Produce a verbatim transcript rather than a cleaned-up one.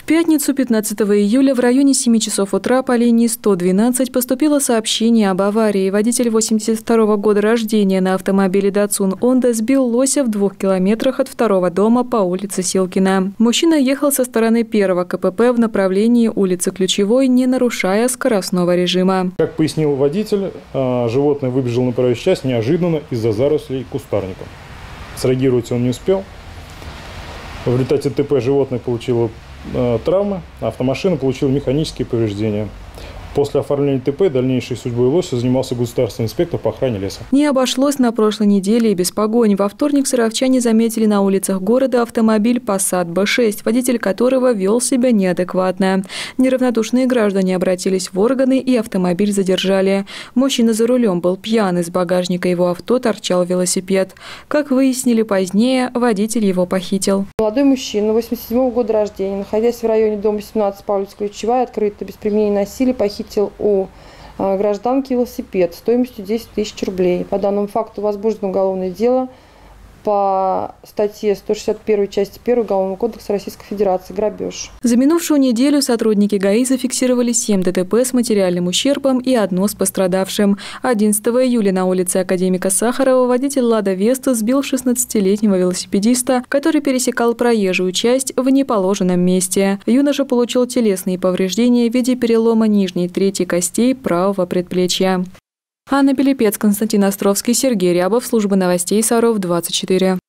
пятницу, пятнадцатого июля, в районе семи часов утра по линии сто двенадцать поступило сообщение об аварии. Водитель восемьдесят второго года рождения на автомобиле Datsun Honda сбил лося в двух километрах от второго дома по улице Силкина. Мужчина ехал со стороны первого КПП в направлении улицы Ключевой, не нарушая скоростного режима. Как пояснил водитель, животное выбежало на проезжую часть неожиданно из-за зарослей кустарника. Среагировать он не успел. В результате ТП животное получило травмы, а автомашина получила механические повреждения. После оформления ТП дальнейшей судьбой лося занимался государственный инспектор по охране леса. Не обошлось на прошлой неделе и без погонь. Во вторник саровчане заметили на улицах города автомобиль Passat бэ шесть, водитель которого вел себя неадекватно. Неравнодушные граждане обратились в органы и автомобиль задержали. Мужчина за рулем был пьян, из багажника его авто торчал велосипед. Как выяснили позднее, водитель его похитил. Молодой мужчина, восемьдесят седьмого года рождения, находясь в районе дома семнадцать по улице Ключевая, открыто без применения насилия, похитил у гражданки велосипед стоимостью десять тысяч рублей. По данному факту возбуждено уголовное дело по статье сто шестьдесят первой части первой Уголовного кодекса Российской Федерации «Грабеж». За минувшую неделю сотрудники ГАИ зафиксировали семь ДТП с материальным ущербом и одно с пострадавшим. одиннадцатого июля на улице Академика Сахарова водитель «Лада Веста» сбил шестнадцатилетнего велосипедиста, который пересекал проезжую часть в неположенном месте. Юноша получил телесные повреждения в виде перелома нижней трети костей правого предплечья. Анна Пилипец, Константин Островский, Сергей Рябов, служба новостей Саров двадцать четыре.